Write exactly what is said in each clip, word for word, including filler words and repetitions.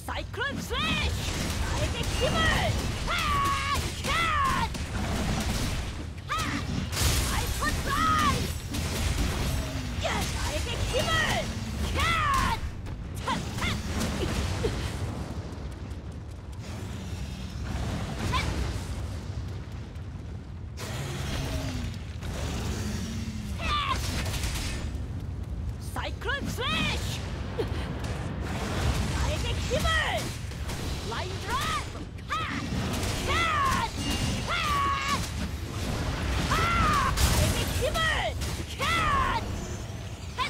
사이클론 슬래시! 나에게 힘을! 하! 캬! 하! 하이퍼 드라이브! 야! 나에게 힘을! 캬! 차! 차! 사이클론 슬래시! 나에게 힘을! 라인 드라이브! 하! 샷! 하! 하! 나에게 힘을! 샷! 핫!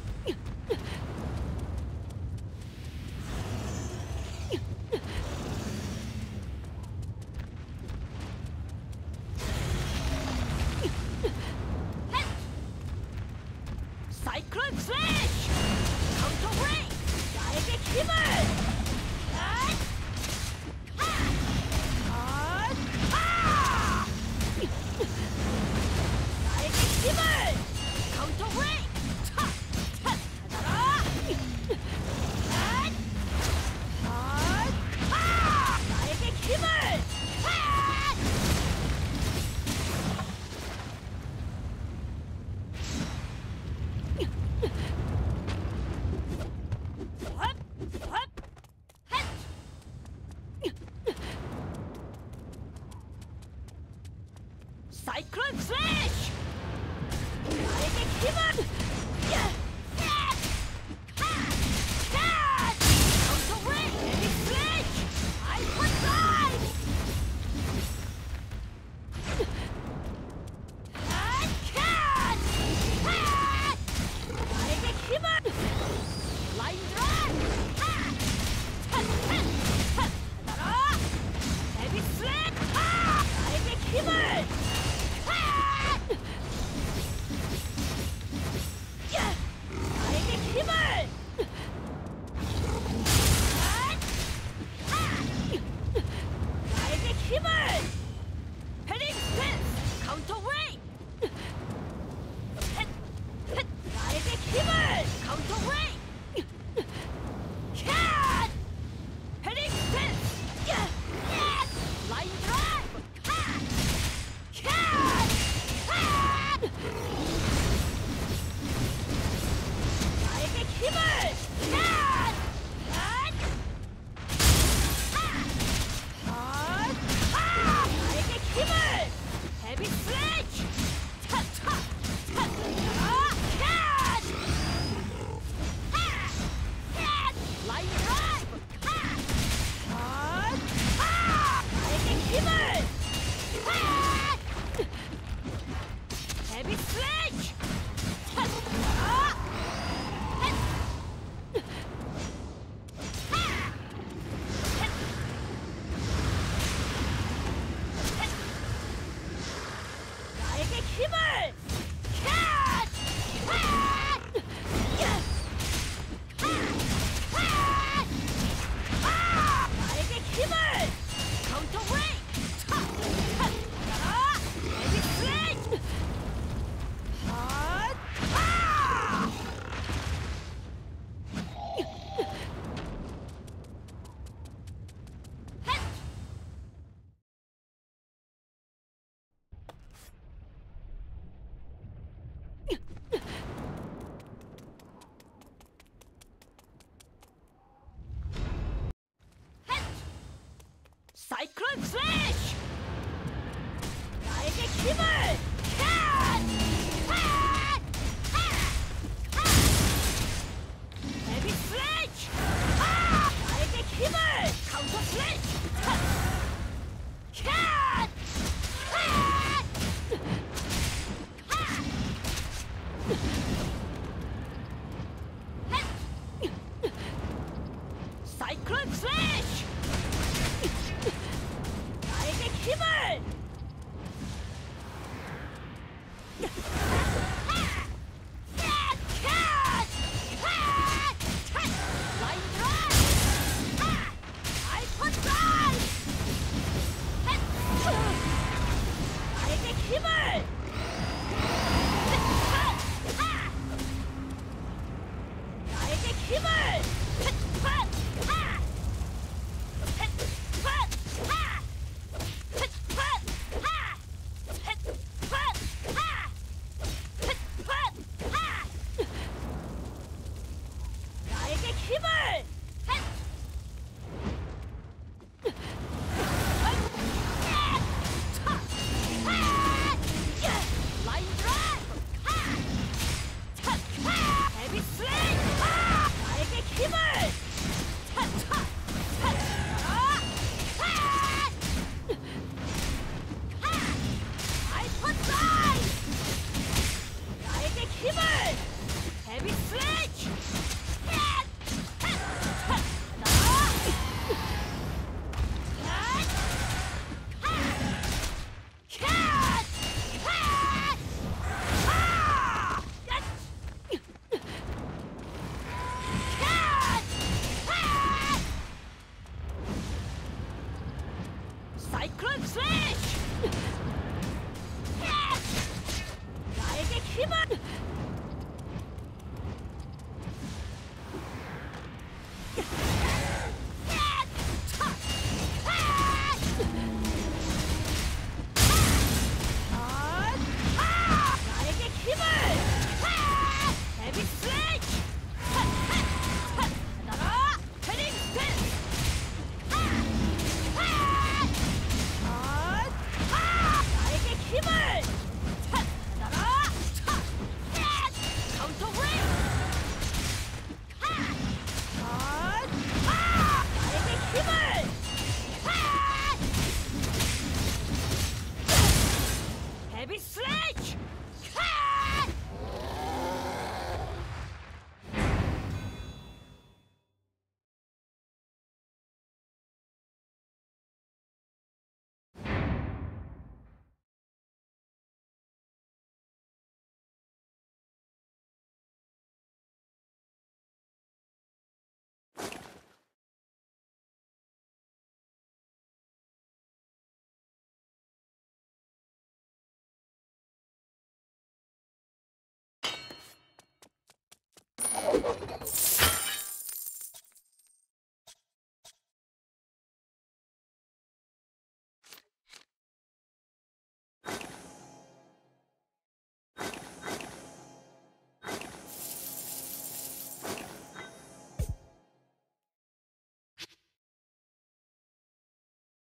사이클론 슬래시! 카운터 브레이크! 나에게 힘을! 핫! 하! 핫! 하! 나에게 힘을! 카운터 브레이크! 차! 차! 받아라! 핫! 핫! 하! 나에게 힘을! 핫! 헛! 헛! 핫! 사이클론 슬래시! 나에게 힘을! 야! 야! 하! 샷! 카운터 브레이크! 레디 슬래시! 하이퍼 드라이브! 핫! 샷! 핫! 나에게 힘을! 라인 드라이브! 하! 차! 차! 차! 받아라! 레디 슬래시! 하! 나에게 힘을! 하! 야! 나에게 힘을! 핫! 하! 나에게 힘을! 헤딩 스탠스! 카운터 브레이크! 헷! 헷! 나에게 힘을! 카운터 브레이크! 캣! 헤딩 스탠스! 야! 야! 라인 드라이브! 하! 캣! 하! 나에게 힘을! 캣! 핫! 하! 핫! 하! 나에게 힘을! 헤비 슬래시! 차! 차! 차! 아! 캣! 하! 캣! 라인 드라이브! 하! 핫! 하! 나에게 힘을! 핫! 헤비 슬래시! 차! 아! 헷! 하! 헷! 헷! 나에게 힘을! 캣! 하! 야! 하! 하! 하! 나에게 힘을! 카운터 브레이크! 차! 차! 받아라! 레디 슬래시! 핫! 하! 헷! 헷! 사이클론 슬래시! 나에게 힘을! 캣! 핫! 하! 하! 헤비 슬래시! 하! 나에게 힘을! 카운터 슬래시! 차! 캣! 하! 하! 헷! 사이클론 슬래시! 나에게 힘을! 야!